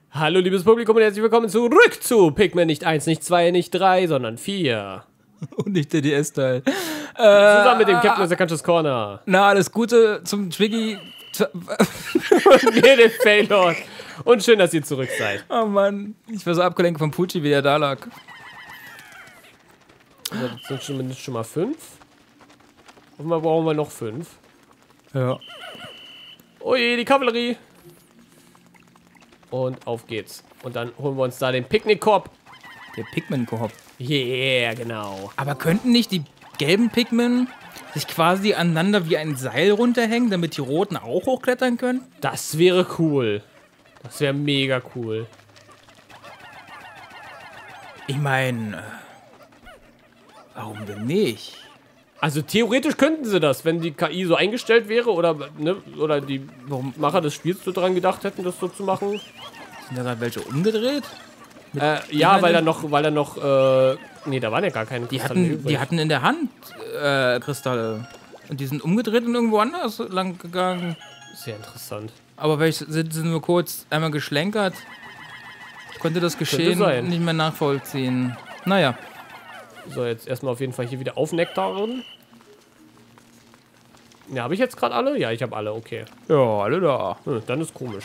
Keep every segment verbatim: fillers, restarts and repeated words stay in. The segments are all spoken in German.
Hallo liebes Publikum und herzlich willkommen zurück zu Pikmin, nicht eins, nicht zwei, nicht drei, sondern vier. Und nicht der D S-Teil. Zusammen mit dem Captain of the Conscious Corner. Na, alles Gute zum Twiggy. Und mir, dem Failord. Und schön, dass ihr zurück seid. Oh Mann, ich war so abgelenkt vom Pucci, wie er da lag. Also, das sind zumindest schon mal fünf. Offenbar brauchen wir noch fünf. Ja. Oh je, die Kavallerie. Und auf geht's. Und dann holen wir uns da den Picknickkorb. Der Pikmin-Korb. Yeah, genau. Aber könnten nicht die gelben Pikmin sich quasi aneinander wie ein Seil runterhängen, damit die roten auch hochklettern können? Das wäre cool. Das wäre mega cool. Ich meine, warum denn nicht? Also theoretisch könnten sie das, wenn die K I so eingestellt wäre oder, ne, oder die Macher des Spiels so dran gedacht hätten, das so zu machen. Sind da gerade welche umgedreht? Äh, ja, weil da noch, weil da noch, äh, nee, da waren ja gar keine Die Kristalle hatten, übrig. die hatten in der Hand äh, Kristalle. Und die sind umgedreht und irgendwo anders lang gegangen. Sehr interessant. Aber vielleicht sind sie nur kurz einmal geschlenkert. Ich konnte das Geschehen sein. nicht mehr nachvollziehen. Naja. So, jetzt erstmal auf jeden Fall hier wieder aufnektarn. Ja, habe ich jetzt gerade alle? Ja, ich habe alle, okay. Ja, alle da. Hm, dann ist komisch.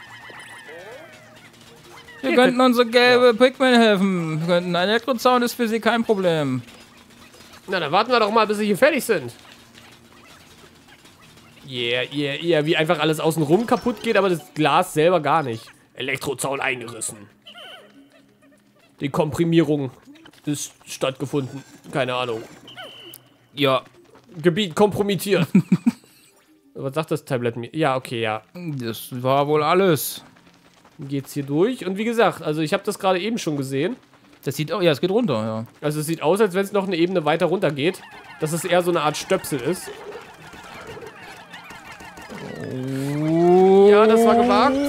Wir könnten unsere gelbe Pikmin helfen. Wir könnten ein Elektrozaun ist für sie kein Problem. Na, dann warten wir doch mal, bis sie hier fertig sind. Yeah, yeah, yeah, wie einfach alles außenrum kaputt geht, aber das Glas selber gar nicht. Elektrozaun eingerissen. Die Komprimierung ist stattgefunden. Keine Ahnung. Ja. Gebiet kompromittiert. Was sagt das Tablet mir? Ja, okay, ja. Das war wohl alles. Geht's hier durch. Und wie gesagt, also ich habe das gerade eben schon gesehen. Das sieht auch, ja, es geht runter, ja. Also es sieht aus, als wenn es noch eine Ebene weiter runter geht. Dass es eher so eine Art Stöpsel ist. Oh. Ja, das war gewagt.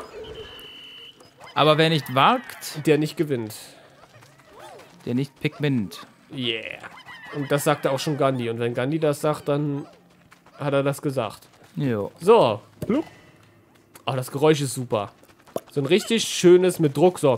Aber wer nicht wagt, Der nicht gewinnt. der nicht Pikmint. Yeah. Und das sagte auch schon Gandhi. Und wenn Gandhi das sagt, dann hat er das gesagt. Ja. So. Plupp. Oh, das Geräusch ist super. So ein richtig schönes mit Druck. So.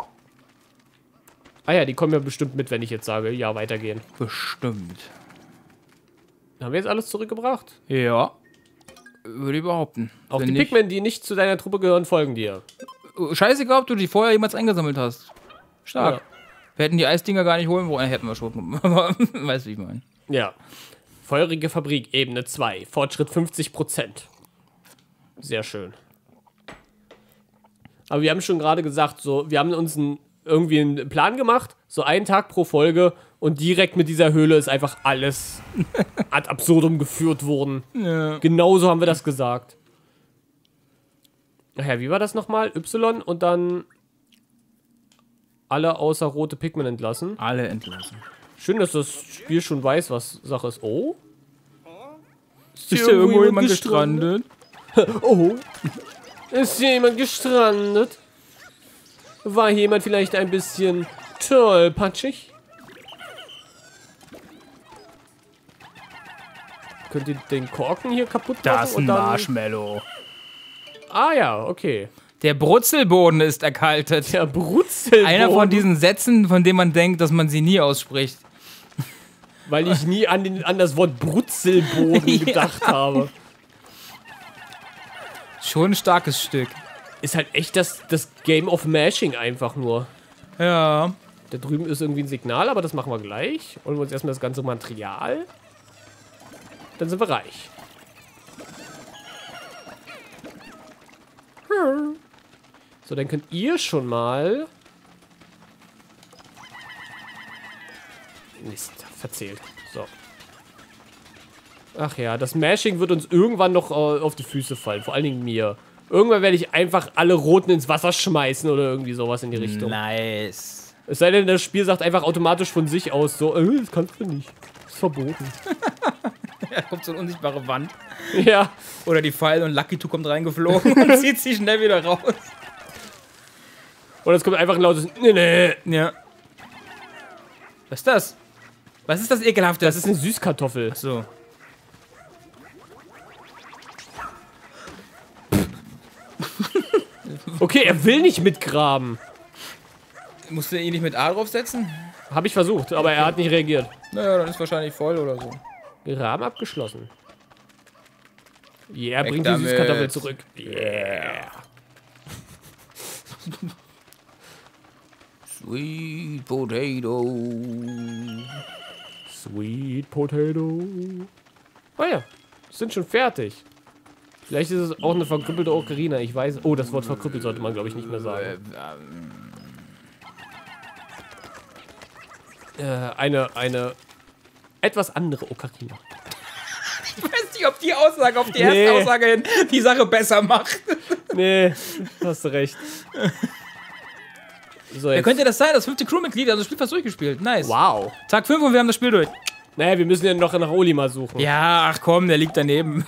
Ah ja, die kommen ja bestimmt mit, wenn ich jetzt sage, ja, weitergehen. Bestimmt. Haben wir jetzt alles zurückgebracht? Ja. Würde ich behaupten. Auch Wenn die nicht- Pikmin, die nicht zu deiner Truppe gehören, folgen dir. Scheißegal, ob du die vorher jemals eingesammelt hast. Stark. Ja. Wir hätten die Eisdinger gar nicht holen wollen. Hätten wir schon. Aber weißt du, wie ich meine. Ja. Feurige Fabrik, Ebene zwei. Fortschritt fünfzig Prozent. Sehr schön. Aber wir haben schon gerade gesagt, so, wir haben uns ein, irgendwie einen Plan gemacht, so einen Tag pro Folge und direkt mit dieser Höhle ist einfach alles ad absurdum geführt worden. Ja. Genauso haben wir das gesagt. Ach ja, wie war das nochmal? Y und dann alle außer rote Pikmin entlassen. Alle entlassen. Schön, dass das Spiel schon weiß, was Sache ist. Oh. Ist hier irgendwo jemand gestrandet? Oh. Ist hier jemand gestrandet? War hier jemand vielleicht ein bisschen tollpatschig? Könnt ihr den Korken hier kaputt machen? Das ist ein und dann... Marshmallow. Ah ja, okay. Der Brutzelboden ist erkaltet. Der Brutzelboden. Einer von diesen Sätzen, von denen man denkt, dass man sie nie ausspricht. Weil ich nie an, den, an das Wort Brutzelboden Ja. gedacht habe. Schon ein starkes Stück. Ist halt echt das, das Game of Mashing einfach nur. Ja. Da drüben ist irgendwie ein Signal, aber das machen wir gleich. Holen wir uns erstmal das ganze Material. Dann sind wir reich. So, dann könnt ihr schon mal... Mist, verzählt. So. Ach ja, das Mashing wird uns irgendwann noch äh, auf die Füße fallen. Vor allen Dingen mir. Irgendwann werde ich einfach alle Roten ins Wasser schmeißen oder irgendwie sowas in die Richtung. Nice. Es sei denn, das Spiel sagt einfach automatisch von sich aus so, äh, das kannst du nicht. Das ist verboten. Da kommt so eine unsichtbare Wand. Ja. Oder die Pfeil und Lucky Two kommt reingeflogen und zieht sie schnell wieder raus. Oder es kommt einfach ein lautes Nee, nee. Ja. Was ist das? Was ist das Ekelhafte? Das ist eine Süßkartoffel. So. Okay, er will nicht mitgraben. Musst du ihn nicht mit A draufsetzen? Habe ich versucht, aber er hat nicht reagiert. Naja, dann ist wahrscheinlich voll oder so. Graben abgeschlossen. Yeah, Weg bringt die damit. Süßkartoffel zurück. Yeah. Sweet Potato. Sweet Potato. Oh ja, sind schon fertig. Vielleicht ist es auch eine verkrüppelte Ocarina, ich weiß. Oh, das Wort verkrüppelt sollte man, glaube ich, nicht mehr sagen. Äh, eine, eine etwas andere Ocarina. Ich weiß nicht, ob die Aussage auf die erste Nee. Aussage hin die Sache besser macht. Nee, hast du recht. So, Wer jetzt. könnte das sein? Das fünfte Crewmitglied hat das Spiel fast durchgespielt. Nice. Wow. Tag fünf und wir haben das Spiel durch. Naja, wir müssen ja noch nach Olimar suchen. Ja, ach komm, der liegt daneben.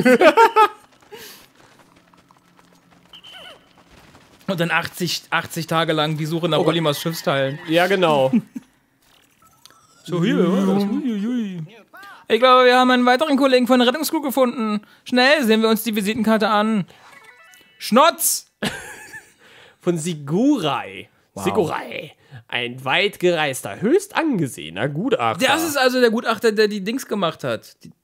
Und dann achtzig, achtzig Tage lang die Suche nach Oh Gott. Olimars Schiffsteilen. Ja, genau. So, hier, was? Uiuiui. Ich glaube, wir haben einen weiteren Kollegen von der Rettungscrew gefunden. Schnell, sehen wir uns die Visitenkarte an. Schnotz! Von Sigurai. Wow. Sigurai. Ein weit gereister, höchst angesehener Gutachter. Das ist also der Gutachter, der die Dings gemacht hat. Die,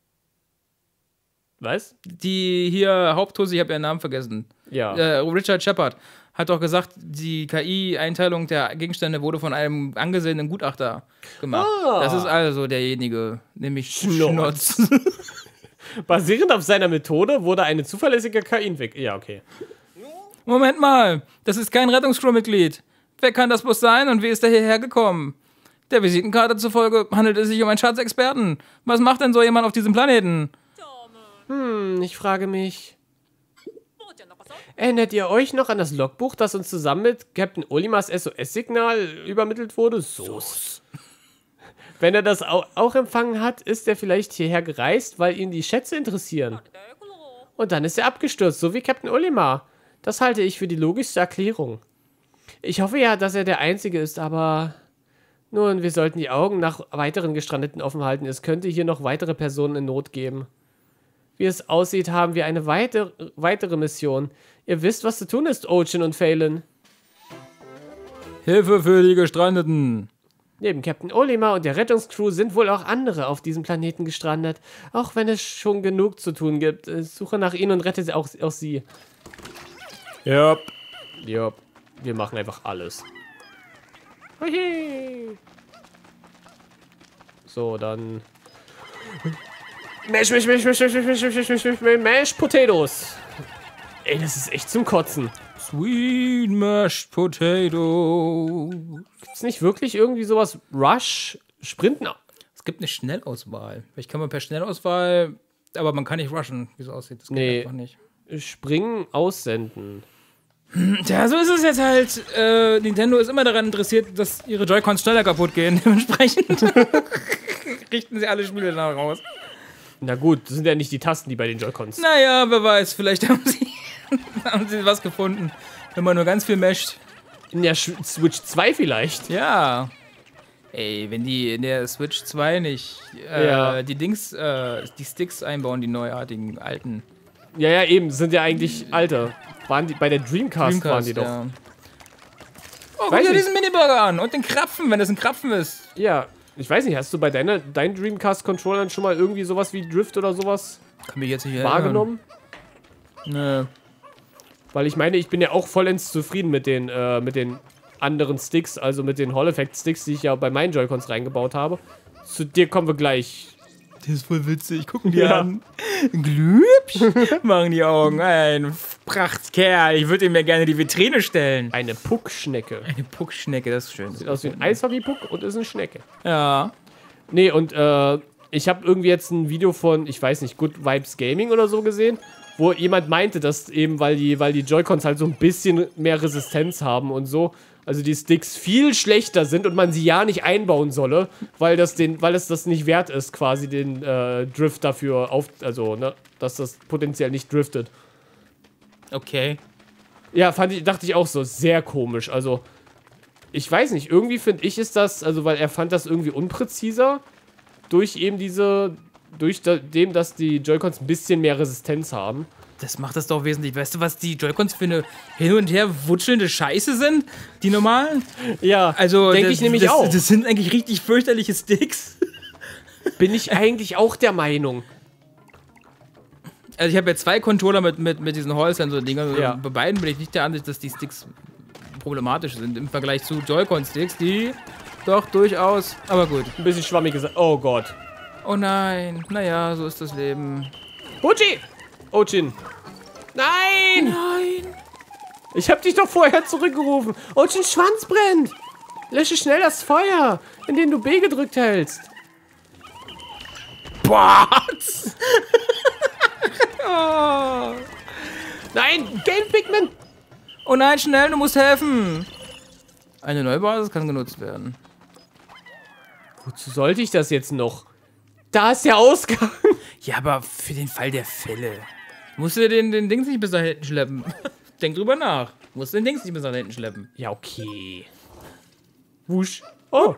Was? die hier Haupthose, ich habe ihren Namen vergessen. Ja. Äh, Richard Shepard hat doch gesagt, die K I-Einteilung der Gegenstände wurde von einem angesehenen Gutachter gemacht. Ah. Das ist also derjenige, nämlich Schnotz. Schnotz. Basierend auf seiner Methode wurde eine zuverlässige K I entwickelt. Ja, okay. Moment mal, das ist kein Rettungscrew-Mitglied. Wer kann das bloß sein und wie ist er hierher gekommen? Der Visitenkarte zufolge handelt es sich um einen Schatzexperten. Was macht denn so jemand auf diesem Planeten? Hm, ich frage mich. Erinnert ihr euch noch an das Logbuch, das uns zusammen mit Captain Olimars S O S-Signal übermittelt wurde? Sos. Wenn er das au auch empfangen hat, ist er vielleicht hierher gereist, weil ihn die Schätze interessieren. Und dann ist er abgestürzt, so wie Captain Olimar. Das halte ich für die logischste Erklärung. Ich hoffe ja, dass er der Einzige ist, aber... Nun, wir sollten die Augen nach weiteren Gestrandeten offen halten. Es könnte hier noch weitere Personen in Not geben. Wie es aussieht, haben wir eine weitere, weitere Mission. Ihr wisst, was zu tun ist, Ocean und Phelan. Hilfe für die Gestrandeten. Neben Captain Olimar und der Rettungscrew sind wohl auch andere auf diesem Planeten gestrandet. Auch wenn es schon genug zu tun gibt. Suche nach ihnen und rette auch, auch sie. Ja. Ja, wir machen einfach alles. Hui. So, dann... Mash, mash, mash, mash, mash, mash, mash, mash, mash, mash, mash Potatoes. Ey, das ist echt zum Kotzen. Sweet mashed potato. Gibt's nicht wirklich irgendwie sowas Rush, Sprinten? Es gibt eine Schnellauswahl. Vielleicht kann man per Schnellauswahl, aber man kann nicht rushen, wie es aussieht. Das geht Nee. einfach nicht. Springen, aussenden. Tja, so ist es jetzt halt. Äh, Nintendo ist immer daran interessiert, dass ihre Joy-Cons schneller kaputt gehen. Dementsprechend richten sie alle Spiele danach raus. Na gut, das sind ja nicht die Tasten, die bei den Joy-Cons. Naja, wer weiß, vielleicht haben sie, haben sie was gefunden, wenn man nur ganz viel mescht. In der Sch Switch zwei vielleicht. Ja. Ey, wenn die in der Switch zwei nicht äh, Ja. die Dings, äh, die Sticks einbauen, die neuartigen, alten. Ja, ja, eben, sind ja eigentlich alte. Waren die, bei der Dreamcast, waren die doch. Ja. Oh, guck Weiß dir nicht. diesen Miniburger an und den Krapfen, wenn das ein Krapfen ist. Ja, ich weiß nicht, hast du bei deiner, deinen Dreamcast-Controllern schon mal irgendwie sowas wie Drift oder sowas Kann mich jetzt nicht wahrgenommen? Nö. Weil ich meine, ich bin ja auch vollends zufrieden mit den, äh, mit den anderen Sticks, also mit den Hall-Effect-Sticks, die ich ja bei meinen Joy-Cons reingebaut habe. Zu dir kommen wir gleich. Das ist voll witzig, gucken die Ja. an. Glübsch, machen die Augen. Ein Prachtkerl, ich würde ihm ja gerne die Vitrine stellen. Eine Puckschnecke. Eine Puckschnecke, das ist schön. Sieht aus wie ein Eishockey-Puck und ist eine Schnecke. Ja. Nee, und äh, ich habe irgendwie jetzt ein Video von, ich weiß nicht, Good Vibes Gaming oder so gesehen, wo jemand meinte, dass eben, weil die, weil die Joy-Cons halt so ein bisschen mehr Resistenz haben und so, also die Sticks viel schlechter sind und man sie ja nicht einbauen solle, weil das den, weil es das nicht wert ist, quasi den äh, Drift dafür auf, also, ne, dass das potenziell nicht driftet. Okay. Ja, fand ich, dachte ich auch so, sehr komisch, also, ich weiß nicht, irgendwie finde ich ist das, also, weil er fand das irgendwie unpräziser, durch eben diese, durch da, dem, dass die Joy-Cons ein bisschen mehr Resistenz haben. das macht das doch wesentlich. Weißt du, was die Joy-Cons für eine hin und her wutschelnde Scheiße sind? Die normalen? Ja, Also, denke das, ich nämlich das, auch. Das sind eigentlich richtig fürchterliche Sticks. Bin ich eigentlich auch der Meinung. Also ich habe ja zwei Controller mit, mit, mit diesen Hall-Sensor-Dingern. Ja. Bei beiden bin ich nicht der Ansicht, dass die Sticks problematisch sind im Vergleich zu Joy-Con-Sticks, die doch durchaus... Aber gut. Ein bisschen schwammig gesagt. Oh Gott. Oh nein. Naja, so ist das Leben. Uchi! Ochin! Nein! Nein. Ich hab dich doch vorher zurückgerufen. Ochins Schwanz brennt! Lösche schnell das Feuer, indem du B gedrückt hältst. What? Oh. Nein! Game Pikmin! Oh nein, schnell, du musst helfen. Eine Neubasis kann genutzt werden. Wozu sollte ich das jetzt noch? Da ist der Ausgang. Ja, aber für den Fall der Fälle. Musst du den, den Dings nicht bis da hinten schleppen. Denk drüber nach. Musst du den Dings nicht bis da hinten schleppen. Ja, okay. Wusch. Oh.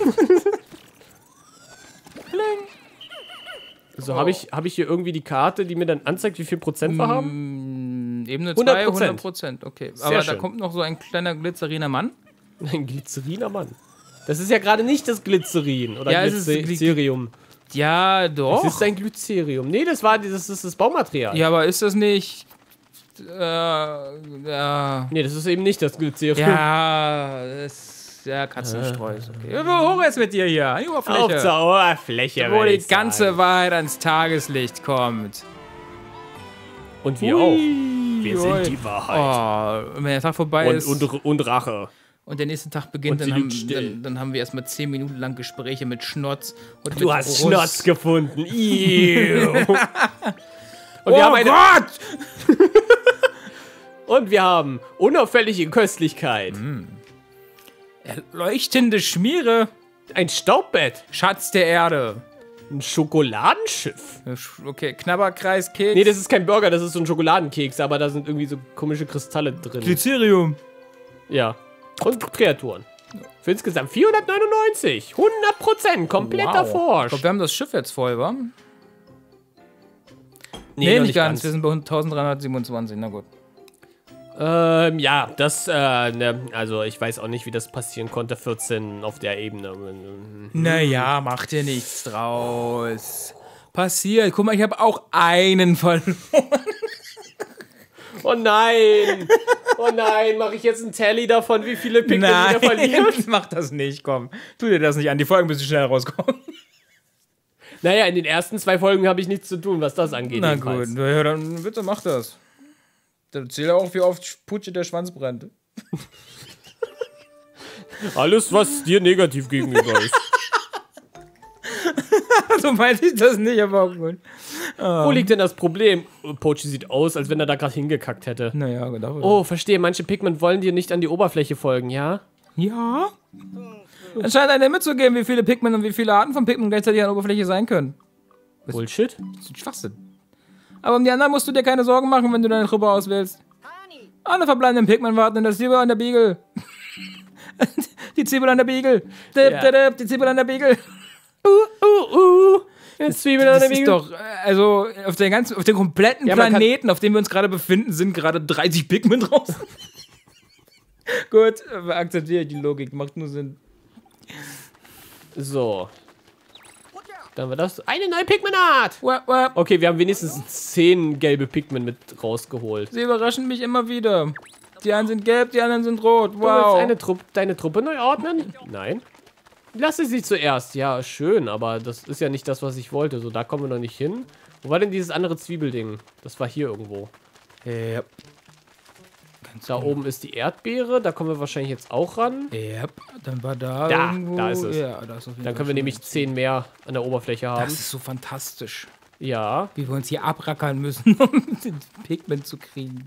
So, habe ich, hab ich hier irgendwie die Karte, die mir dann anzeigt, wie viel Prozent wir haben? Mm, Ebene hundert zwei, Prozent. hundert Prozent. Okay. Sehr Aber da schön. kommt noch so ein kleiner glitzeriner Mann. Ein Glyceriner Mann. Das ist ja gerade nicht das Glycerin oder Ja, es ist Gly- Glycerium. Ja, doch. Das ist ein Glycerium. Nee, das war das, ist das Baumaterial. Ja, aber ist das nicht... Äh, ja... Nee, das ist eben nicht das Glycerium. Ja, das... Ja, Katzenstreus. Okay. Hoch jetzt mit dir hier. Die Auf Oberfläche. zur Oberfläche. Wo würd die ich ganze sagen. Wahrheit ans Tageslicht kommt. Und wir auch. Wir sind die Wahrheit. Oh, wenn der Tag vorbei Und, ist und, und Rache. und der nächste Tag beginnt, Und sie dann haben, liegt still. dann, dann haben wir erstmal zehn Minuten lang Gespräche mit Schnotz. Und Du mit hast Russ. Schnotz gefunden. Iu. Und Oh wir haben eine, Gott! und wir haben unauffällige Köstlichkeit. Leuchtende Schmiere. Ein Staubbett. Schatz der Erde. Ein Schokoladenschiff. Okay, Knabberkreis, Keks. Nee, das ist kein Burger, das ist so ein Schokoladenkeks, aber da sind irgendwie so komische Kristalle drin. Glycerium. Ja. Und Kreaturen. Für insgesamt vierhundertneunundneunzig. hundert Prozent. Komplett Wow. Ich erforscht. glaube, wir haben das Schiff jetzt voll, wa? Nee, noch nicht ganz. Wir sind bei eintausenddreihundertsiebenundzwanzig. Na gut. Ähm, ja, das, äh, ne, also ich weiß auch nicht, wie das passieren konnte, vierzehn auf der Ebene. Naja, mach dir nichts draus. Passiert. Guck mal, ich habe auch einen verloren. Oh nein! Oh nein, mache ich jetzt einen Tally davon, wie viele Pikmin wir verlieren? mach das nicht, komm. Tu dir das nicht an. Die Folgen müssen schnell rauskommen. Naja, in den ersten zwei Folgen habe ich nichts zu tun, was das angeht. Na jedenfalls. gut, ja, dann bitte mach das. Dann zähle auch, wie oft Putsche der Schwanz brennt. Alles, was dir negativ gegenüber ist. So meinte ich das nicht, aber auch gut. Wo liegt denn das Problem? Pochi sieht aus, als wenn er da gerade hingekackt hätte. Naja, genau. Oh, verstehe. Manche Pikmin wollen dir nicht an die Oberfläche folgen, ja? Ja? Es scheint ein Limit zu geben, wie viele Pikmin und wie viele Arten von Pikmin gleichzeitig an der Oberfläche sein können. Bullshit. Das ist ein Schwachsinn. Aber um die anderen musst du dir keine Sorgen machen, wenn du deine Truppe auswählst. Alle verbleibenden Pikmin warten in der Zwiebel an der Beagle. Die Zwiebel an der Beagle. Dip, Ja. dip, dip, die Zwiebel an der Beagle. Uh, uh, uh. Jetzt Zwiebel an Das der ist Wiege. doch, äh, also auf der ganzen, auf dem kompletten Ja, man kann- Planeten, auf dem wir uns gerade befinden, sind gerade dreißig Pikmin draußen. Gut, äh, akzeptiere ich die Logik, macht nur Sinn. So. Dann war das eine neue Pikmin-Art. Wap, wap. Okay, wir haben wenigstens zehn gelbe Pikmin mit rausgeholt. Sie überraschen mich immer wieder. Die einen sind gelb, die anderen sind rot. Du willst Wow. eine Trupp, deine Truppe neu ordnen? Nein. Lasse sie zuerst. Ja, schön, aber das ist ja nicht das, was ich wollte. So, da kommen wir noch nicht hin. Wo war denn dieses andere Zwiebelding? Das war hier irgendwo. Yep. Da oben ist die Erdbeere. Da kommen wir wahrscheinlich jetzt auch ran. Yep. Dann war da, Da, irgendwo. da ist es. Ja, da ist auf jeden Dann Fall können wir schon nämlich eins. zehn mehr an der Oberfläche haben. Das ist so fantastisch. Ja. Wie wir uns hier abrackern müssen, um den Pikmin zu kriegen.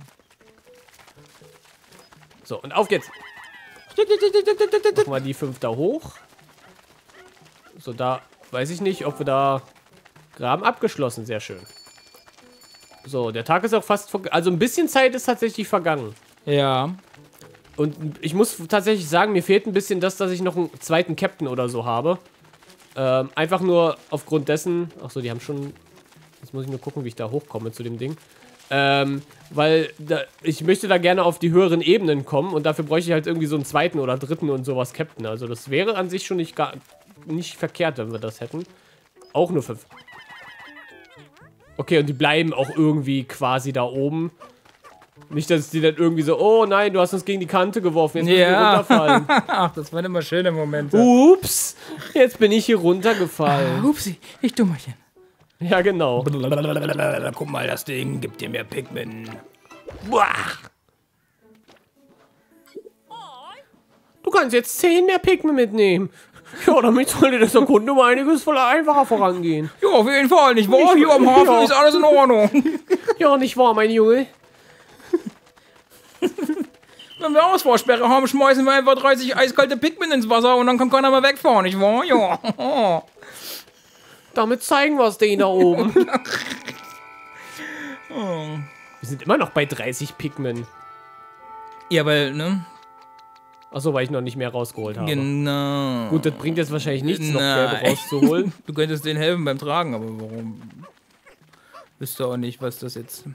So, und auf geht's. Machen wir die fünf da hoch. So, da weiß ich nicht, ob wir da Graben abgeschlossen. Sehr schön. So, der Tag ist auch fast... vor- Also ein bisschen Zeit ist tatsächlich vergangen. Ja. Und ich muss tatsächlich sagen, mir fehlt ein bisschen das, dass ich noch einen zweiten Captain oder so habe. Ähm, einfach nur aufgrund dessen... Achso, die haben schon... Jetzt muss ich nur gucken, wie ich da hochkomme zu dem Ding. Ähm, weil da, ich möchte da gerne auf die höheren Ebenen kommen und dafür bräuchte ich halt irgendwie so einen zweiten oder dritten und sowas Captain. Also das wäre an sich schon nicht, gar, nicht verkehrt, wenn wir das hätten. Auch nur fünf. Okay, und die bleiben auch irgendwie quasi da oben. Nicht, dass die dann irgendwie so, oh nein, du hast uns gegen die Kante geworfen, jetzt müssen wir Ja. runterfallen. Ach, das waren immer schöne Momente. Ups, jetzt bin ich hier runtergefallen. Upsi, ich Dummerchen. Ja, genau. Guck mal, das Ding gibt dir mehr Pikmin. Boah. Du kannst jetzt zehn mehr Pikmin mitnehmen. Ja, damit sollte das Erkunden um einiges voll einfacher vorangehen. Ja, auf jeden Fall, nicht wahr? Hier am Hafen Ja. ist alles in Ordnung. Ja, nicht wahr, mein Junge? Wenn wir Ausfahrsperre haben, schmeißen wir einfach dreißig eiskalte Pikmin ins Wasser und dann kann keiner mehr wegfahren, nicht wahr? Ja. Damit zeigen wir es denen da oben. Wir sind immer noch bei dreißig Pikmin. Ja, weil, ne? Achso, weil ich noch nicht mehr rausgeholt habe. Genau. Gut, das bringt jetzt wahrscheinlich nichts, noch Nein. Gelb rauszuholen. Du könntest denen helfen beim Tragen, aber warum? Wüsste auch nicht, was das jetzt...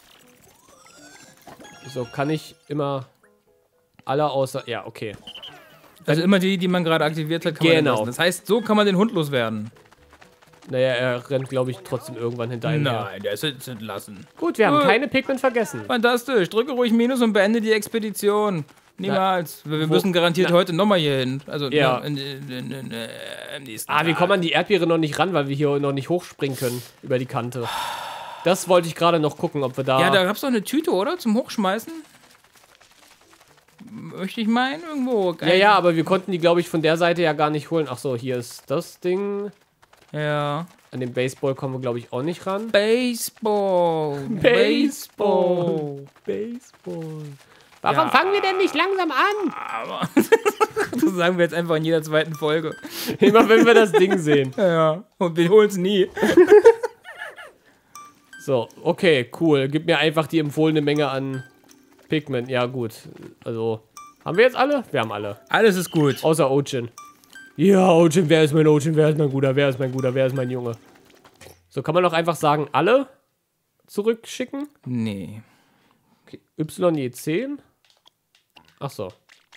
So, kann ich immer alle außer... Ja, okay. Also immer die, die man gerade aktiviert hat, kann man Genau. lassen. Das heißt, so kann man den Hund loswerden. Naja, er rennt, glaube ich, trotzdem irgendwann hinter ihm her. Nein, der ist jetzt entlassen. Gut, wir haben Gut. keine Pikmin vergessen. Fantastisch. Drücke ruhig Minus und beende die Expedition. Niemals. Wir wir wo- müssen garantiert na- heute nochmal hier hin. Also Ja. ne, in, in, in, in, äh, im nächsten Ah, wir Tag. kommen an die Erdbeere noch nicht ran, weil wir hier noch nicht hochspringen können über die Kante. Das wollte ich gerade noch gucken, ob wir da... Ja, da gab's doch eine Tüte, oder? Zum Hochschmeißen? Möchte ich meinen, irgendwo. ja, ja, aber wir konnten die, glaube ich, von der Seite ja gar nicht holen. Ach so, hier ist das Ding. Ja. An den Baseball kommen wir, glaube ich, auch nicht ran. Baseball. Baseball. Baseball. Warum Ja. fangen wir denn nicht langsam an? Aber das sagen wir jetzt einfach in jeder zweiten Folge. Immer wenn wir das Ding sehen. Ja. Und wir holen's nie. So, okay, cool. Gib mir einfach die empfohlene Menge an Pikmin. Ja, gut. Also, haben wir jetzt alle? Wir haben alle. Alles ist gut. Außer Ojin. Ja, Ojin, wer ist mein Ojin? Wer ist mein Guter? Wer ist mein Guter? Wer ist mein Junge? So, kann man doch einfach sagen, alle zurückschicken? Nee. Okay. Y je zehn? Ach so.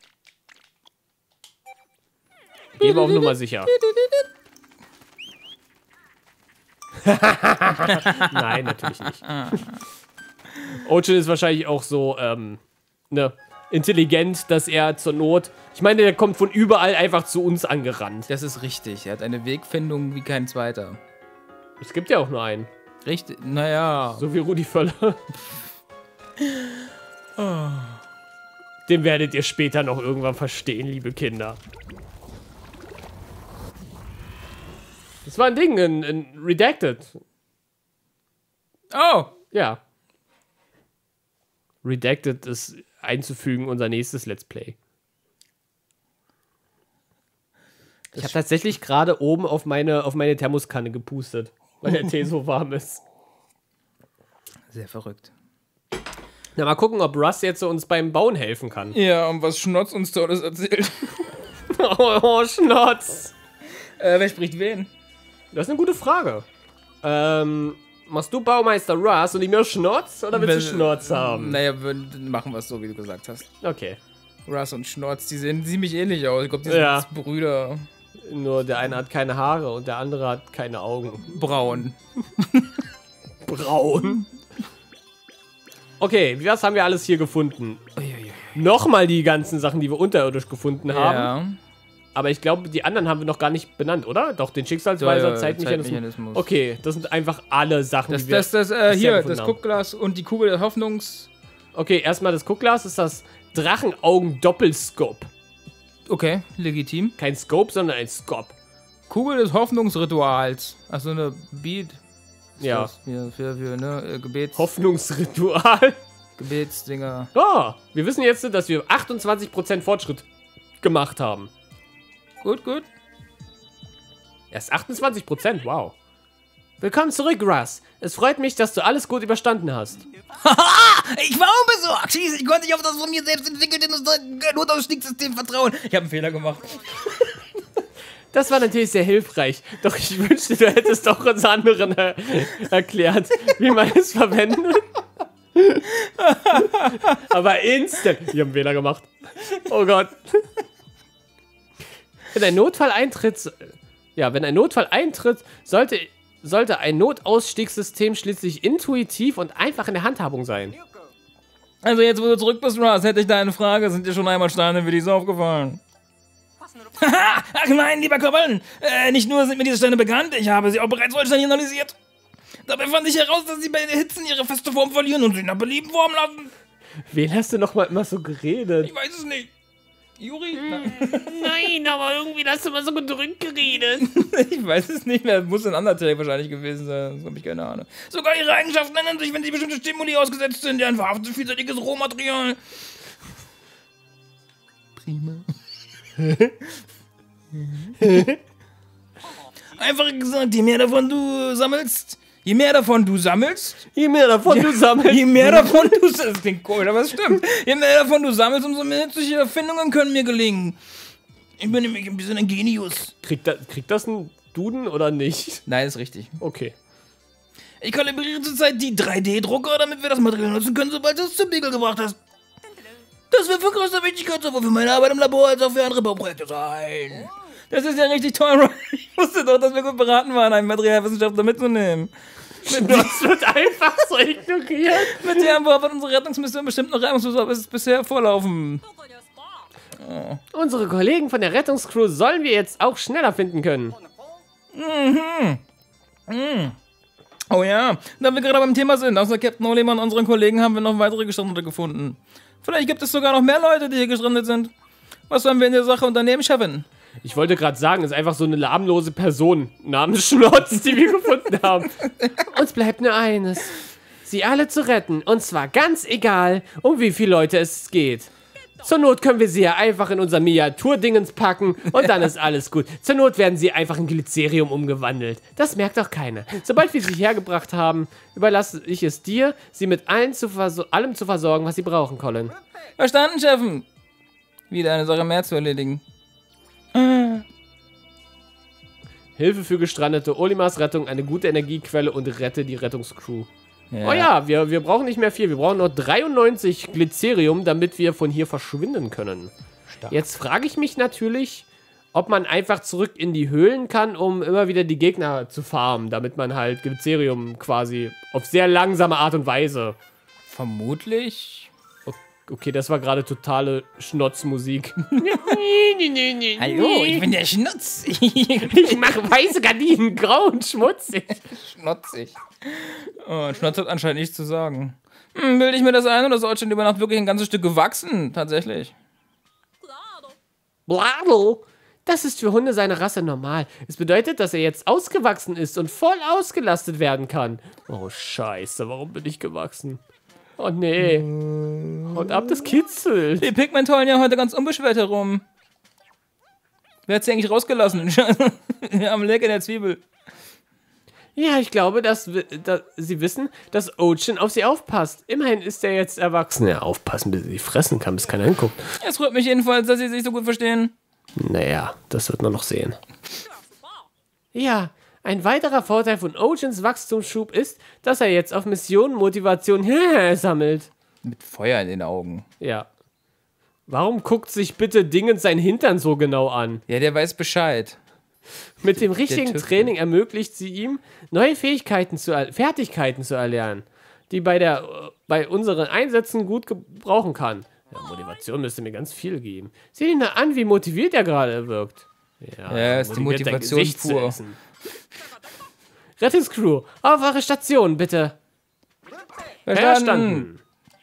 Gehen wir auf Nummer sicher. Nein, natürlich nicht. Ojin ist wahrscheinlich auch so, ähm, ne, intelligent, dass er zur Not... Ich meine, der kommt von überall einfach zu uns angerannt. Das ist richtig. Er hat eine Wegfindung wie kein zweiter. Es gibt ja auch nur einen. Richtig. Naja. So wie Rudi Völler. Den werdet ihr später noch irgendwann verstehen, liebe Kinder. Das war ein Ding, ein, ein Redacted. Oh. Ja. Redacted ist einzufügen, unser nächstes Let's Play. Ich habe tatsächlich gerade oben auf meine, auf meine Thermoskanne gepustet, weil der Tee so warm ist. Sehr verrückt. Na, mal gucken, ob Russ jetzt so uns beim Bauen helfen kann. Ja, und was Schnotz uns Tolles erzählt. Oh, oh Schnotz. Äh, wer spricht wen? Das ist eine gute Frage. Ähm, machst du Baumeister Russ und ich mir Schnotz oder willst du Wenn- Schnotz haben? Naja, wir machen wir es so, wie du gesagt hast. Okay. Russ und Schnotz, die sehen ziemlich ähnlich aus. Ich glaube, die sind Ja. Brüder. Nur der eine hat keine Haare und der andere hat keine Augen. Braun. Braun. Okay, was haben wir alles hier gefunden? Uiuiui. Nochmal die ganzen Sachen, die wir unterirdisch gefunden haben. Ja. Aber ich glaube, die anderen haben wir noch gar nicht benannt, oder? Doch, den Schicksalsweiser, Ja, ja, Zeitmechanismus. Zeitmechanismus. Okay, das sind einfach alle Sachen, Das, die wir das, das, äh, bisher hier, gefunden das haben. Guckglas und die Kugel des Hoffnungs... Okay, erstmal das Guckglas ist das Drachenaugen-Doppelscope. Okay, legitim. Kein Scope, sondern ein Scope. Kugel des Hoffnungsrituals. Achso, eine Beat. Ist Ja. das Für, für, für, ne, äh, Gebets... Hoffnungsritual. Gebetsdinger. Oh, wir wissen jetzt, dass wir achtundzwanzig Prozent Fortschritt gemacht haben. Gut, gut. Erst achtundzwanzig Prozent, wow. Willkommen zurück, Russ. Es freut mich, dass du alles gut überstanden hast. Ich war unbesorgt. Ich konnte nicht auf das von mir selbst entwickelte Notausstiegssystem vertrauen. Ich habe einen Fehler gemacht. Das war natürlich sehr hilfreich. Doch ich wünschte, du hättest auch uns anderen äh, erklärt, wie man es verwendet. Aber instant. Ich habe einen Fehler gemacht. Oh Gott. Wenn ein Notfall eintritt, ja, wenn ein Notfall eintritt, sollte, sollte ein Notausstiegssystem schließlich intuitiv und einfach in der Handhabung sein. Also jetzt, wo du zurück bist, Russ, hätte ich da eine Frage. Sind dir schon einmal Steine wie diese aufgefallen? Haha! Ach nein, lieber Koppeln! Äh, nicht nur sind mir diese Steine bekannt, ich habe sie auch bereits vollständig analysiert. Dabei fand ich heraus, dass sie bei den Hitzen ihre feste Form verlieren und sich nach Belieben formen lassen. Wen hast du noch mal immer so geredet? Ich weiß es nicht. Juri? Nein. Nein, aber irgendwie hast du immer so gedrückt geredet. Ich weiß es nicht mehr. Muss in Undertale wahrscheinlich gewesen sein. Das habe ich keine Ahnung. Sogar ihre Eigenschaften ändern sich, wenn sie bestimmte Stimuli ausgesetzt sind. Deren verhaftet vielseitiges Rohmaterial. Prima. Einfach gesagt, je mehr davon du sammelst, je mehr davon du sammelst, Je mehr davon ja, du sammelst. Je mehr davon du sammelst, das klingt komisch, aber es stimmt. Je mehr davon du sammelst, umso mehr nützliche Erfindungen können mir gelingen. Ich bin nämlich ein bisschen ein Genius. Kriegt das, kriegt das ein Duden oder nicht? Nein, ist richtig. Okay. Ich kalibriere zurzeit die drei D-Drucker, damit wir das Material nutzen können, sobald du es zum Biegel gebracht hast. Das wird von größter Wichtigkeit sowohl für meine Arbeit im Labor als auch für andere Bauprojekte sein. Das ist ja richtig toll, Ryan. Ich wusste doch, dass wir gut beraten waren, einen Materialwissenschaftler mitzunehmen. Das wird einfach so ignoriert. Mit der Antwort wird unsere Rettungsmission bestimmt noch reibungslos, aber es ist bisher vorlaufen. Oh. Unsere Kollegen von der Rettungscrew sollen wir jetzt auch schneller finden können. Mhm. Mhm. Oh ja, da wir gerade beim Thema sind, außer Captain Oliver und unseren Kollegen haben wir noch weitere Gestrandete gefunden. Vielleicht gibt es sogar noch mehr Leute, die hier gestrandet sind. Was sollen wir in der Sache unternehmen, Chefin? Ich wollte gerade sagen, es ist einfach so eine lahmlose Person namens Schnotz, die wir gefunden haben. Uns bleibt nur eines. Sie alle zu retten. Und zwar ganz egal, um wie viele Leute es geht. Zur Not können wir sie ja einfach in unser Miniaturdingens packen und dann ist alles gut. Zur Not werden sie einfach in Glycerium umgewandelt. Das merkt doch keiner. Sobald wir sie hergebracht haben, überlasse ich es dir, sie mit allen zu allem zu versorgen, was sie brauchen, Colin. Verstanden, Chefin. Wieder eine Sache mehr zu erledigen. Äh. Hilfe für Gestrandete, Olimars Rettung, eine gute Energiequelle und rette die Rettungscrew. Ja. Oh ja, wir, wir brauchen nicht mehr viel. Wir brauchen noch dreiundneunzig Glycerium, damit wir von hier verschwinden können. Stark. Jetzt frage ich mich natürlich, ob man einfach zurück in die Höhlen kann, um immer wieder die Gegner zu farmen, damit man halt Glycerium quasi auf sehr langsame Art und Weise. Vermutlich. Okay, das war gerade totale Schnotzmusik. Hallo, ich bin der Schnutz. Ich mache weiße Gardinen grau und schmutzig. Schnotzig. Oh, Schnotz hat anscheinend nichts zu sagen. Hm, bilde ich mir das ein oder ist Deutschland über Nacht wirklich ein ganzes Stück gewachsen? Tatsächlich. Bladel. Das ist für Hunde seiner Rasse normal. Es bedeutet, dass er jetzt ausgewachsen ist und voll ausgelastet werden kann. Oh, scheiße, warum bin ich gewachsen? Oh, nee. Und ab, das kitzelt. Die Pigmen tollen ja heute ganz unbeschwert herum. Wer hat sie eigentlich rausgelassen? Am Leck in der Zwiebel. Ja, ich glaube, dass, dass sie wissen, dass Ocean auf sie aufpasst. Immerhin ist er jetzt erwachsen. Ja, aufpassen, bis sie fressen kann, bis keiner hinguckt. Es freut mich jedenfalls, dass sie sich so gut verstehen. Naja, das wird man noch sehen. Ja, ein weiterer Vorteil von Oceans Wachstumsschub ist, dass er jetzt auf Missionen Motivation sammelt. Mit Feuer in den Augen. Ja. Warum guckt sich bitte Dingens sein Hintern so genau an? Ja, der weiß Bescheid. Mit dem richtigen Training ermöglicht sie ihm, neue Fähigkeiten zu, Fertigkeiten zu erlernen, die bei, der, bei unseren Einsätzen gut gebrauchen kann. Ja, Motivation müsste mir ganz viel geben. Sieh ihn an, wie motiviert er gerade wirkt. Ja, ja ist die Motivation pur. Rettungscrew, auf eure Station, bitte. Verstanden. Verstanden.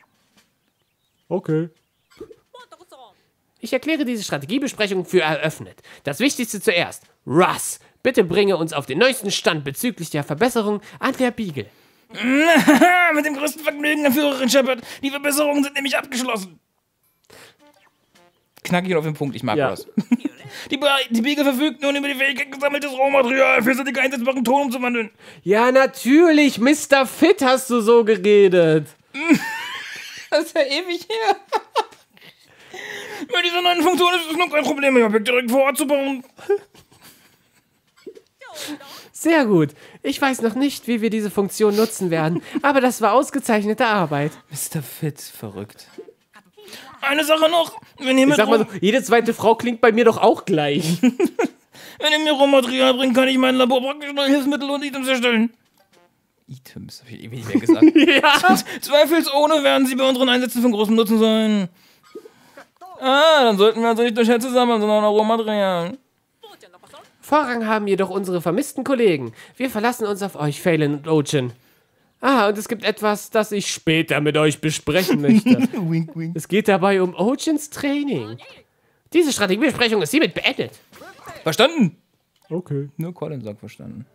Okay. Ich erkläre diese Strategiebesprechung für eröffnet. Das Wichtigste zuerst. Russ, bitte bringe uns auf den neuesten Stand bezüglich der Verbesserung an der Beagle. Mit dem größten Vergnügen, Herr Führerin Shepard. Die Verbesserungen sind nämlich abgeschlossen. Knackig auf den Punkt, ich mag ja. das. Die, die Beagle verfügt nun über die Fähigkeit, gesammeltes Rohmaterial für die einsetzbaren Ton umzuwandeln. Ja, natürlich, Mister Fit hast du so geredet. Das ist ja ewig her. Bei dieser neuen Funktion ist es noch kein Problem, ihr Objekt direkt vor Ort zu bauen. Sehr gut. Ich weiß noch nicht, wie wir diese Funktion nutzen werden, aber das war ausgezeichnete Arbeit. Mister Fit, verrückt. Eine Sache noch. Wenn ihr, Ich mit sag mal so, Roh- jede zweite Frau klingt bei mir doch auch gleich. wenn ihr mir Rohmaterial bringt, kann ich mein Labor praktisch neue Hilfsmittel und Items erstellen. Items, hab ich ewig nicht mehr gesagt. Ja. Zweifelsohne werden sie bei unseren Einsätzen von großem Nutzen sein. Ah, dann sollten wir also nicht nur Schätze sammeln, sondern auch Rohmaterial. Vorrang haben jedoch unsere vermissten Kollegen. Wir verlassen uns auf euch, Phelan und Ocean. Ah, und es gibt etwas, das ich später mit euch besprechen möchte. Wink, wink. Es geht dabei um Oceans Training. Diese Strategiebesprechung ist hiermit beendet. Verstanden? Okay. Nur Colin sagt verstanden.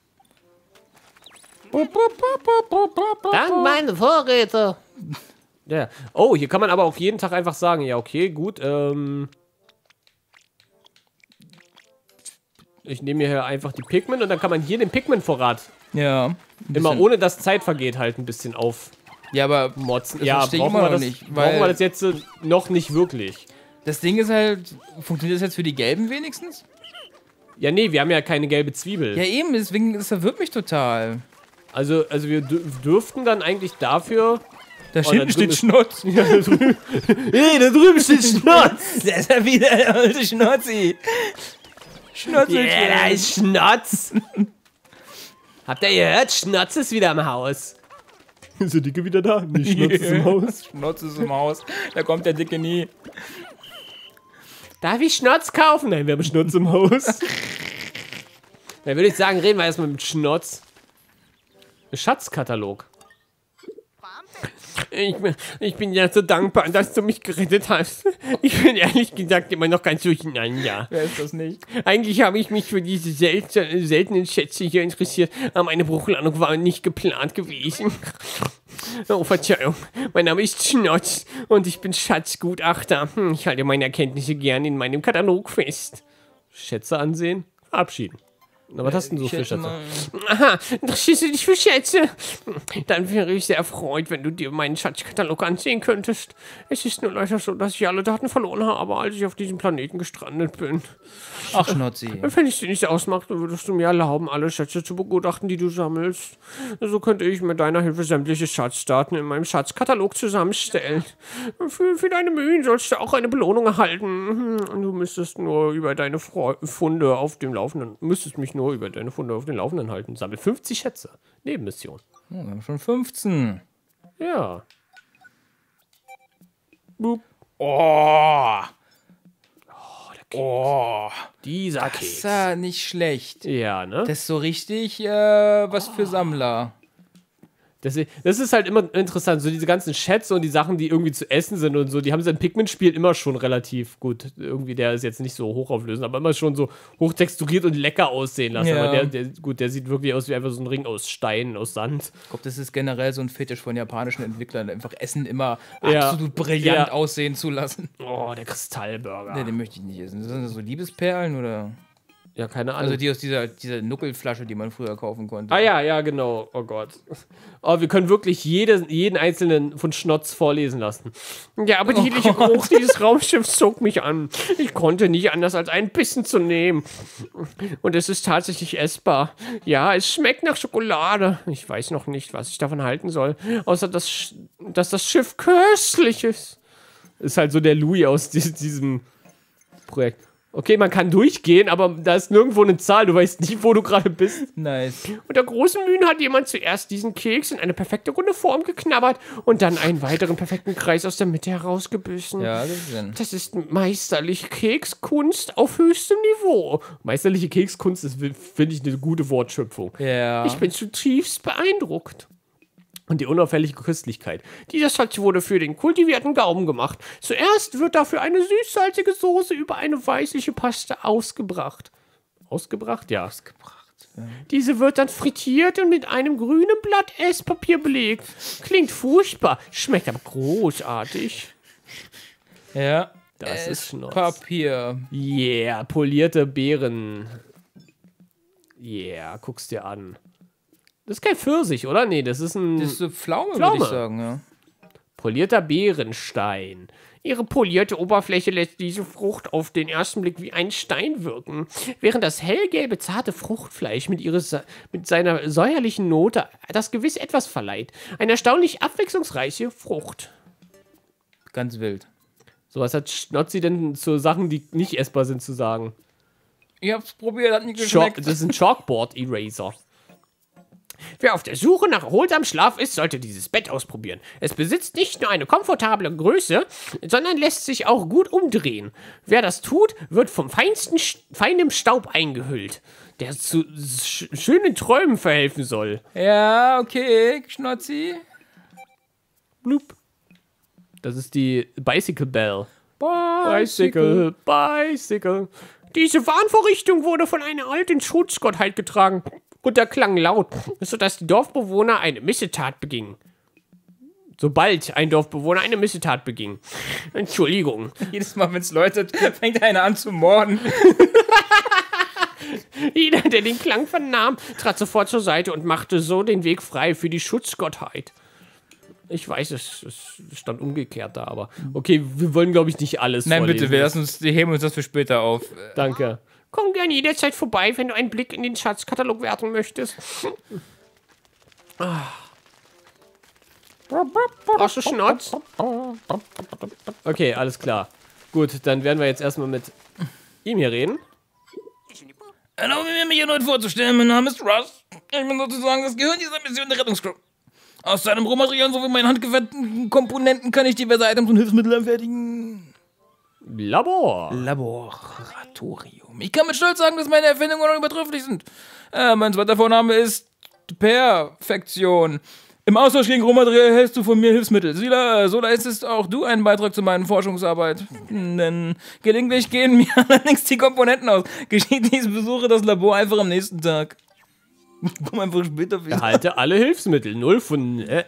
Dann meine Vorräte. Ja. Oh, hier kann man aber auch jeden Tag einfach sagen, ja, okay, gut, ähm... ich nehme mir hier einfach die Pikmin und dann kann man hier den Pikmin-Vorrat Ja. ein immer bisschen. ohne dass Zeit vergeht halt ein bisschen aufmotzen. Ja, aber Ja, verstehe ich brauchen immer wir, noch das, nicht, brauchen wir weil- das jetzt äh, noch nicht wirklich. das Ding ist halt, funktioniert das jetzt für die Gelben wenigstens? Ja, nee, wir haben ja keine gelbe Zwiebel. Ja eben, deswegen, das verwirrt mich total. Also, also wir dür- dürften dann eigentlich dafür... Da da hinten drüben steht ist- Schnutz. Hey, da drüben steht Schnotz! Da ist ja wieder der alte Schnotzi. Schnotzelchen. Ja, da ist Schnotz! Habt ihr gehört? Schnotz ist wieder im Haus. Ist der Dicke wieder da? Nicht Schnotz ist im Haus. Schnotz ist im Haus. Da kommt der Dicke nie. Darf ich Schnotz kaufen? Nein, wir haben Schnotz im Haus. Dann würde ich sagen, reden wir erstmal mit Schnotz. Schatzkatalog. Ich, bin- ich bin ja so dankbar, dass du mich gerettet hast. Ich bin ehrlich gesagt immer noch ganz durcheinander. Wer ist das nicht? Eigentlich habe ich mich für diese selten, seltenen Schätze hier interessiert, aber meine Bruchlandung war nicht geplant gewesen. Oh, Verzeihung. Mein Name ist Schnotz und ich bin Schatzgutachter. Hm, Ich halte meine Erkenntnisse gern in meinem Katalog fest. Schätze ansehen, verabschieden. Na, was hast du denn so für Schätze? Aha, interessierst du dich für Schätze? Dann wäre ich sehr erfreut, wenn du dir meinen Schatzkatalog ansehen könntest. Es ist nur leider so, dass ich alle Daten verloren habe, als ich auf diesem Planeten gestrandet bin. Ach, Schnotzi. Wenn es dir nicht ausmacht, dann würdest du mir erlauben, alle Schätze zu begutachten, die du sammelst. So könnte ich mit deiner Hilfe sämtliche Schatzdaten in meinem Schatzkatalog zusammenstellen. Für, für deine Mühen sollst du auch eine Belohnung erhalten. Du müsstest nur über deine Fro Funde auf dem Laufenden, müsstest mich nur über deine Funde auf den Laufenden halten. Sammel fünfzig Schätze. Nebenmission. Oh, wir haben schon fünfzehn. Ja. Boop. Oh. Oh. Dieser Das Keks. ist ja nicht schlecht. Ja, ne? Das ist so richtig äh, was für Sammler. Das, das ist halt immer interessant, so diese ganzen Schätze und die Sachen, die irgendwie zu essen sind und so, die haben sie im Pikmin-Spiel immer schon relativ gut. Irgendwie, der ist jetzt nicht so hochauflösend, aber immer schon so hochtexturiert und lecker aussehen lassen. Ja. Aber der, der, gut, der sieht wirklich aus wie einfach so ein Ring aus Stein, aus Sand. Ich glaube, das ist generell so ein Fetisch von japanischen Entwicklern, einfach Essen immer Ja. absolut brillant Ja. aussehen zu lassen. Oh, der Kristallburger. Ne, den möchte ich nicht essen. Sind das so Liebesperlen oder? Ja, keine Ahnung. Also die aus dieser, dieser Nuckelflasche, die man früher kaufen konnte. Ah ja, ja, genau. Oh Gott. Oh, wir können wirklich jede, jeden einzelnen von Schnotz vorlesen lassen. Der appetitliche Geruch dieses Raumschiffs zog mich an. Ich konnte nicht anders als einen Bissen zu nehmen. Und es ist tatsächlich essbar. Ja, es schmeckt nach Schokolade. Ich weiß noch nicht, was ich davon halten soll. Außer, dass, Sch- dass das Schiff köstlich ist. Ist halt so der Louis aus di- diesem Projekt. Okay, man kann durchgehen, aber da ist nirgendwo eine Zahl. Du weißt nicht, wo du gerade bist. Nice. Unter großen Mühen hat jemand zuerst diesen Keks in eine perfekte runde Form geknabbert und dann einen weiteren perfekten Kreis aus der Mitte herausgebissen. Ja, das ist Sinn. Das ist meisterliche Kekskunst auf höchstem Niveau. Meisterliche Kekskunst ist, finde ich, eine gute Wortschöpfung. Ja. Ich bin zutiefst beeindruckt. Und die unauffällige Köstlichkeit. Dieser Schatz wurde für den kultivierten Gaumen gemacht. Zuerst wird dafür eine süß-salzige Soße über eine weißliche Paste ausgebracht. Ausgebracht? Ja. Ausgebracht. Ja. Diese wird dann frittiert und mit einem grünen Blatt Esspapier belegt. Klingt furchtbar, schmeckt aber großartig. Ja. Das ist Schnotz. Papier. Yeah, polierte Beeren. Yeah, guck's dir an. Das ist kein Pfirsich, oder? Nee, das ist ein Das ist so Pflaume, Pflaume. würde ich sagen, ja. Polierter Beerenstein. Ihre polierte Oberfläche lässt diese Frucht auf den ersten Blick wie ein Stein wirken, während das hellgelbe, zarte Fruchtfleisch mit, ihres, mit seiner säuerlichen Note das gewiss etwas verleiht. Eine erstaunlich abwechslungsreiche Frucht. Ganz wild. So, was hat Schnotzi denn zu Sachen, die nicht essbar sind, zu sagen? Ich hab's probiert, hat nicht Chalk, geschmeckt. das ist ein Chalkboard-Eraser. Wer auf der Suche nach erholsamem Schlaf ist, sollte dieses Bett ausprobieren. Es besitzt nicht nur eine komfortable Größe, sondern lässt sich auch gut umdrehen. Wer das tut, wird vom feinsten, feinem Staub eingehüllt, der zu sch schönen Träumen verhelfen soll. Ja, okay, Schnotzi. Bloop. Das ist die Bicycle Bell. Bicycle. Bicycle, Bicycle. Diese Warnvorrichtung wurde von einer alten Schutzgottheit getragen und der klang laut, sodass die Dorfbewohner eine Missetat begingen. Sobald ein Dorfbewohner eine Missetat beging. Entschuldigung. Jedes Mal, wenn es läutet, fängt einer an zu morden. Jeder, der den Klang vernahm, trat sofort zur Seite und machte so den Weg frei für die Schutzgottheit. Ich weiß, es, es stand umgekehrt da, aber okay, wir wollen, glaube ich, nicht alles Nein, vorlesen. bitte, wir lassen uns, wir heben uns das für später auf. Danke. Komm gerne jederzeit vorbei, wenn du einen Blick in den Schatzkatalog werfen möchtest. Brauchst du Schnotz? Okay, alles klar. Gut, dann werden wir jetzt erstmal mit ihm hier reden. Erlauben mir, mich erneut vorzustellen. Mein Name ist Russ. Ich bin sozusagen das Gehirn dieser Mission der Rettungscrew. Aus seinem Rohmaterial sowie meinen handgefertigten Komponenten kann ich diverse Items und Hilfsmittel anfertigen. Labor. Laboratorium. Ich kann mit Stolz sagen, dass meine Erfindungen unübertrefflich sind. Äh, mein zweiter Vorname ist Perfektion. Im Austausch gegen Rohmaterial erhältst du von mir Hilfsmittel. Sila, so leistest auch du einen Beitrag zu meinen Forschungsarbeit. Denn gelegentlich gehen mir allerdings die Komponenten aus. Geschieht dies, besuche das Labor einfach am nächsten Tag. Komm einfach später wieder. Erhalte alle Hilfsmittel. Null von... Äh.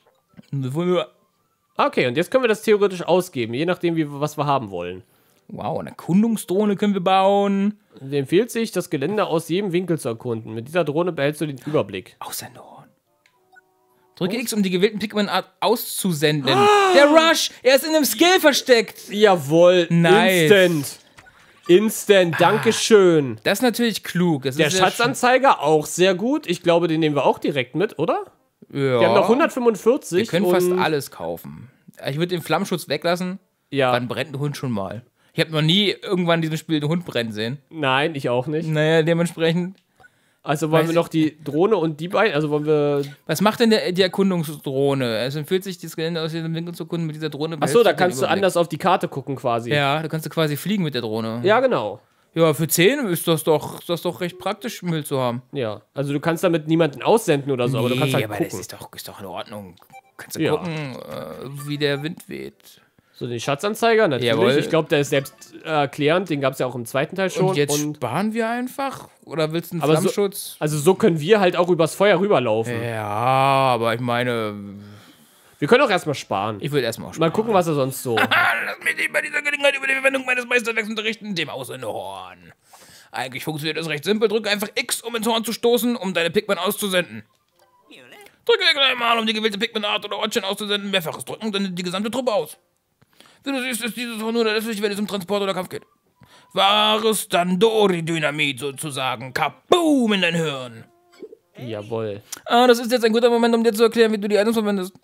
Okay, und jetzt können wir das theoretisch ausgeben, je nachdem, wie, was wir haben wollen. Wow, eine Erkundungsdrohne können wir bauen. Es empfiehlt sich, das Gelände aus jedem Winkel zu erkunden. Mit dieser Drohne behältst du den Überblick. Aussenderhorn. Drücke X, um die gewählten Pikmin-Art auszusenden. Oh! Der Rush, er ist in einem Skill versteckt. Jawohl, nice. Instant. Instant, Dankeschön. Das ist natürlich klug. Das Der ist Schatzanzeiger auch sehr gut. Ich glaube, den nehmen wir auch direkt mit, oder? Ja. Wir haben noch hundertfünfundvierzig. Wir können fast alles kaufen. Ich würde den Flammschutz weglassen. Ja. Wann brennt ein Hund schon mal? Ich habe noch nie irgendwann in diesem Spiel einen Hund brennen sehen. Nein, ich auch nicht. Naja, dementsprechend. Also wollen Weiß wir noch die Drohne und die beiden, also wollen wir... Was macht denn der, die Erkundungsdrohne? Es empfiehlt sich, das Gelände aus diesem Winkel zu erkunden mit dieser Drohne. Achso, da kannst du anders auf die Karte gucken quasi. Ja, da kannst du quasi fliegen mit der Drohne. Ja, genau. Ja, für zehn ist das doch, ist das doch recht praktisch, Müll zu haben. Ja, also du kannst damit niemanden aussenden oder so, nee, aber du kannst halt aber gucken. Das ist doch, ist doch in Ordnung. Kannst du ja. gucken, äh, wie der Wind weht. So, den Schatzanzeiger, natürlich. Jawohl. Ich glaube, der ist selbst erklärend. Den gab es ja auch im zweiten Teil schon. Und jetzt und sparen wir einfach? Oder willst du einen aber Flammschutz? So, also so können wir halt auch übers Feuer rüberlaufen. Ja, aber ich meine... Wir können auch erstmal sparen. Ich würde erstmal sparen. Mal gucken, was er sonst so... Lass mich nicht bei dieser Gelegenheit über die Verwendung meines Meisterwerks unterrichten, dem Ausenderhorn. Eigentlich funktioniert es recht simpel. Drücke einfach X, um ins Horn zu stoßen, um deine Pikmin auszusenden. Drücke gleich mal, um die gewählte Pikmin-Art oder Ortchen auszusenden. Mehrfaches drücken, dann nimmt die gesamte Truppe aus. Wie du siehst, ist dieses Horn nur unerlässlich, wenn es um Transport oder Kampf geht. Wahres Dandori-Dynamit sozusagen. Kaboom in dein Hirn. Jawohl. Ah, das ist jetzt ein guter Moment, um dir zu erklären, wie du die Items verwendest.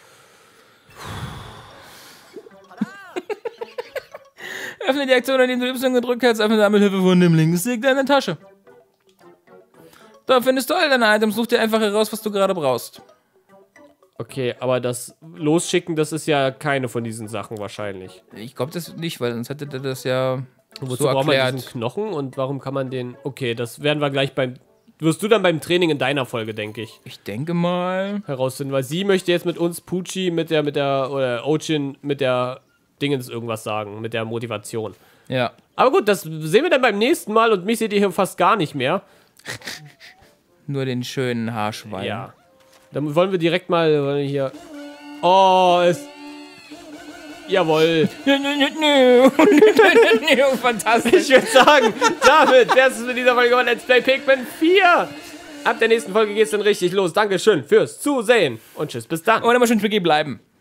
Öffne die Aktion, indem du Y gedrückt hältst, öffne damit Hilfe von dem linken Stick deine Tasche. Da findest du all deine Items, such dir einfach heraus, was du gerade brauchst. Okay, aber das Losschicken, das ist ja keine von diesen Sachen wahrscheinlich. Ich glaube das nicht, weil sonst hätte der das ja Wozu so braucht man erklärt. diesen Knochen und warum kann man den... Okay, das werden wir gleich beim... Wirst du dann beim Training in deiner Folge, denke ich. Ich denke mal. Herausfinden, weil sie möchte jetzt mit uns Pucci mit der, mit der, oder Ochin mit der Dingens irgendwas sagen, mit der Motivation. Ja. Aber gut, das sehen wir dann beim nächsten Mal und mich seht ihr hier fast gar nicht mehr. Nur den schönen Haarschwein. Ja. Dann wollen wir direkt mal hier... Oh, es... Jawohl. Fantastisch. Ich würde sagen, damit wär's es mit dieser Folge von Let's Play Pikmin vier. Ab der nächsten Folge geht's dann richtig los. Dankeschön fürs Zusehen und tschüss, bis dann. Und immer schön tricky bleiben.